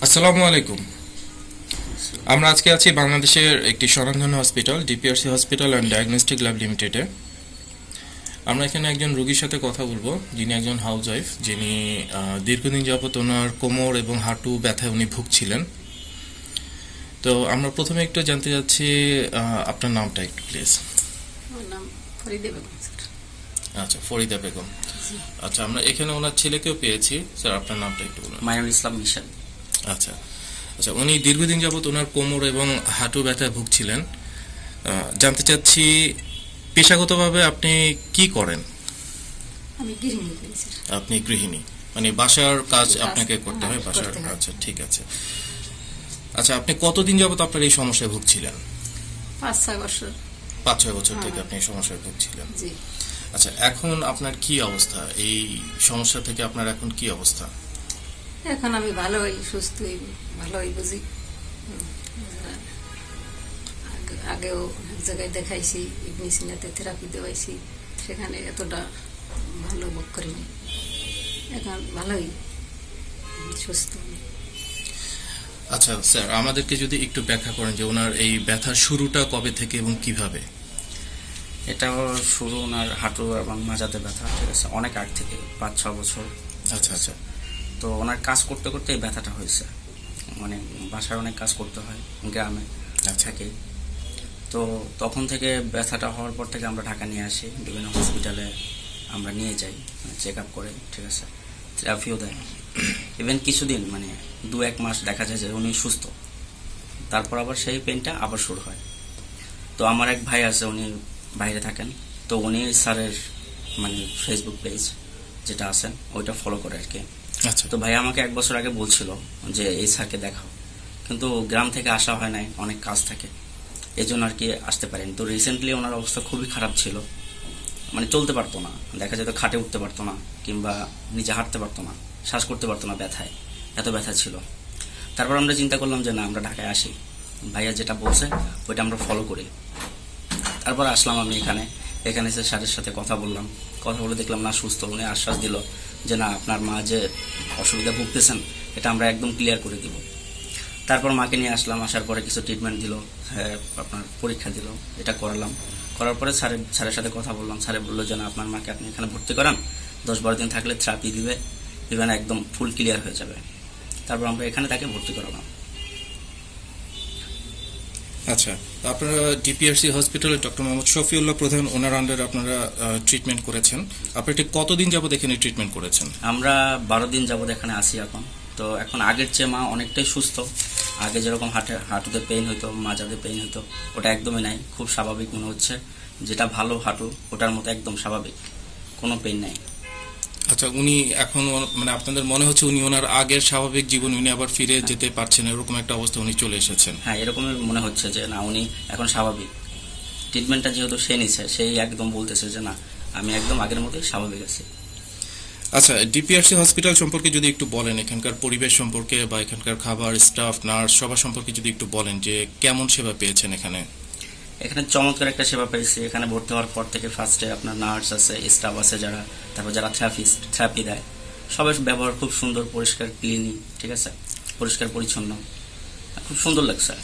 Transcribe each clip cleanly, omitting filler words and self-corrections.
আসসালামু আলাইকুম। আমরা আজকে আছি বাংলাদেশের একটি স্বনামধন্য hospital DPRC hospital and diagnostic lab লিমিটেডে। আমরা এখানে একজন রোগীর সাথে কথা বলবো যিনি একজন হাউস ওয়াইফ, যিনি দীর্ঘদিন যাবত ওনার কোমর এবং হাঁটু ব্যথায় উনি ভুগছিলেন। তো আমরা প্রথমে একটু জানতে চাচ্ছি আপনার নামটা একটু প্লিজ। আমার নাম ফরিদা বেগম স্যার। আচ্ছা, ফরিদা বেগম। আচ্ছা, আমরা এখানে ওনার ছেলেকেও পেয়েছি। স্যার, আপনার নামটা একটু বলুন। মাইনুল ইসলাম মিশন। আচ্ছা আচ্ছা, উনি দীর্ঘদিন যাবত ওনার কোমর এবং হাঁটু ব্যথায় ভুগছিলেন। জানতে চাচ্ছি পেশাগতভাবে আপনি কি করেন? আমি গৃহিণী করি স্যার। আপনি গৃহিণী, মানে বাসার কাজ আপনাকে করতে হয়, হ্যাঁ, বাসার। করতে হয়। আচ্ছা, ঠিক আছে। আচ্ছা, আপনি কতদিন যাবত আপনার এই সমস্যায় ভুগছিলেন? 5-6 বছর। 5-6 বছর থেকে হ্যাঁ। আপনি এই সমস্যায় ভুগছিলেন। জি, আচ্ছা, এখন আপনার কি অবস্থা? এই সমস্যা থেকে আপনার এখন কি অবস্থা? এখন আমি ভালোই সুস্থই ভালোই বুঝি। আগেও এক জায়গায় দেখাইছি, ইবনি সিনাতে থেরাপি দেওয়াইছি, সেখানে এতটা ভালো বোধ করিনি। এখন ভালোই সুস্থ। আচ্ছা স্যার, আমাদেরকে যদি একটু ব্যাখ্যা করেন যে ওনার এই ব্যথার শুরুটা কবে থেকে এবং কিভাবে? এটা শুরু ওনার হাঁটু এবং মাজাতে ব্যথা, ঠিক আছে, অনেক আগ থেকে 5-6 বছর। আচ্ছা আচ্ছা। তো ওনার কাজ করতে করতে এই ব্যথাটা হয়েছে, মানে বাসায় অনেক কাজ করতে হয়, গ্রামে থাকে। তো তখন থেকে ব্যথাটা হওয়ার পর থেকে আমরা ঢাকা নিয়ে আসি, বিভিন্ন হসপিটালে আমরা নিয়ে যাই, চেক আপ করে, ঠিক আছে, থেরাপিও দেয়। ইভেন কিছুদিন, মানে 2-1 মাস দেখা যায় যে উনি সুস্থ, তারপর আবার সেই পেনটা আবার শুরু হয়। তো আমার এক ভাই আছে, উনি বাইরে থাকেন, তো উনি স্যারের মানে ফেসবুক পেজ যেটা আছে ওইটা ফলো করে আর কি। আচ্ছা, তো ভাই আমাকে 1 বছর আগে বলছিল যে এই স্যারকে দেখাও, কিন্তু গ্রাম থেকে আসা হয় নাই, অনেক কাজ থাকে, এই জন্য আর কি আসতে পারেন। তো রিসেন্টলি ওনার অবস্থা খুবই খারাপ ছিল, মানে চলতে পারতো না, দেখা যেত খাটে উঠতে পারতো না, কিংবা নিজে হাঁটতে পারতো না, শ্বাস করতে পারতো না ব্যথায়, এত ব্যথা ছিল। তারপর আমরা চিন্তা করলাম যে না, আমরা ঢাকায় আসি, ভাইয়া যেটা বলছে ওইটা আমরা ফলো করি। তারপর আসলাম আমি এখানে এসে স্যারের সাথে কথা বললাম, কথা বলে দেখলাম না সুস্থ। উনি আশ্বাস দিল যে না, আপনার মা যে অসুবিধা ভুগতেছেন এটা আমরা একদম ক্লিয়ার করে দিব। তারপর মাকে নিয়ে আসলাম, আসার পরে কিছু ট্রিটমেন্ট দিল, আপনার পরীক্ষা দিল, এটা করালাম। করার পরে স্যারের সাথে কথা বললাম, স্যারে বললো যে না, আপনার মাকে আপনি এখানে ভর্তি করান, 10-12 দিন থাকলে থেরাপি দিবে, ইভেন একদম ফুল ক্লিয়ার হয়ে যাবে। তারপর আমরা এখানে তাকে ভর্তি করালাম। আচ্ছা, আপনারা ডিপিআরসি হসপিটালে ডক্টর মোহাম্মদ শফিউল্লাহ প্রধান, ওনার আন্ডারে আপনারা ট্রিটমেন্ট করেছেন। আপনারা ঠিক কতদিন যাবত এখানে ট্রিটমেন্ট করেছেন? আমরা 12 দিন যাবত এখানে আসি এখন। তো এখন আগের চেয়ে মা অনেকটাই সুস্থ। আগে যেরকম হাঁটুতে পেইন হইতো, মাজাতে পেইন হইতো, ওটা একদমই নাই, খুব স্বাভাবিক মনে হচ্ছে। যেটা ভালো হাঁটু ওটার মতো একদম স্বাভাবিক, কোনো পেইন নাই। আচ্ছা, উনি এখন মানে আপনাদের মনে হচ্ছে উনি ওনার আগের স্বাভাবিক জীবন উনি আবার ফিরে যেতে পারছেন, এরকম একটা অবস্থা উনি চলে এসেছেন? হ্যাঁ, এরকমই মনে হচ্ছে যে না, উনি এখন স্বাভাবিক। ট্রিটমেন্টটা যেহেতু সে নিছে, সেই একদম বলতেছে যে না, আমি একদম আগের মতোই স্বাভাবিক আছি। আচ্ছা, ডিপিআরসি হসপিটাল সম্পর্কে যদি একটু বলেন, এখানকার পরিবেশ সম্পর্কে বা এখানকার খাবার, স্টাফ, নার্স সবার সম্পর্কে যদি একটু বলেন যে কেমন সেবা পেয়েছেন এখানে? এখানে চমৎকার একটা সেবা পেয়েছি। এখানে ভর্তি হওয়ার পর থেকে ফার্স্টে আপনার নার্স আছে, স্টাফ আছে যারা, তারপর যারা থেরাপি দেয়, সবার ব্যবহার খুব সুন্দর, পরিষ্কার, ক্লিনিং, ঠিক আছে, পরিষ্কার পরিচ্ছন্ন, খুব সুন্দর লাগছে।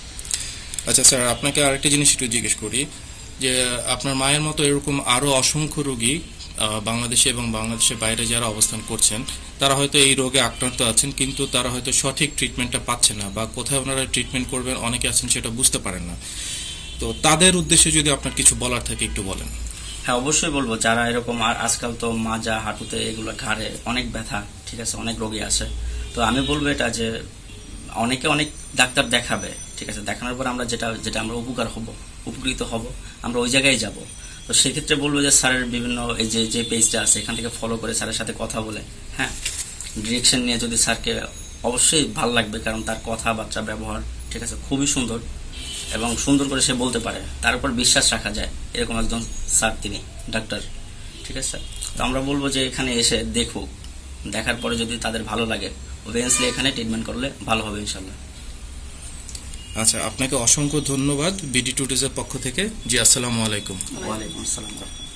আচ্ছা স্যার, আপনাকে আরেকটা জিনিস একটু জিজ্ঞেস করি যে আপনার মায়ের মতো এরকম আরো অসংখ্য রোগী বাংলাদেশে এবং বাংলাদেশের বাইরে যারা অবস্থান করছেন, তারা হয়তো এই রোগে আক্রান্ত আছেন, কিন্তু তারা হয়তো সঠিক ট্রিটমেন্টটা পাচ্ছে না, বা কোথায় ওনারা ট্রিটমেন্ট করবেন অনেকে আছেন সেটা বুঝতে পারেন না। তো তাদের উদ্দেশ্যে যদি আপনার কিছু বলার থাকে একটু বলেন। হ্যাঁ, অবশ্যই বলবো, যারা এরকম, আর আজকাল তো মাজা, হাঁটুতে, এগুলো ঘাড়ে অনেক ব্যথা, ঠিক আছে, অনেক রোগী আছে। তো আমি বলবো এটা যে অনেকে অনেক ডাক্তার দেখাবে, ঠিক আছে, দেখানোর পর আমরা যেটা আমরা উপকৃত হব, আমরা ওই জায়গায় যাব। তো সেক্ষেত্রে বলবো যে স্যারের বিভিন্ন এই যে পেজটা আছে এখান থেকে ফলো করে স্যারের সাথে কথা বলে, হ্যাঁ, ডিরেকশন নিয়ে যদি স্যারকে, অবশ্যই ভালো লাগবে, কারণ তার কথাবার্তা, ব্যবহার, ঠিক আছে, খুবই সুন্দর এবং সুন্দর করে সে বলতে পারে, তার উপর বিশ্বাস রাখা যায়, এরকম একজন স্যার তিনি, ডাক্তার, ঠিক আছে। তো আমরা বলবো যে এখানে এসে দেখুক, দেখার পরে যদি তাদের ভালো লাগে, ওভিয়াসলি এখানে ট্রিটমেন্ট করলে ভালো হবে ইনশাল্লাহ। আচ্ছা, আপনাকে অসংখ্য ধন্যবাদ বিডি টুডেজের পক্ষ থেকে। জি, আসসালামু আলাইকুম। ওয়ালাইকুম আসসালাম।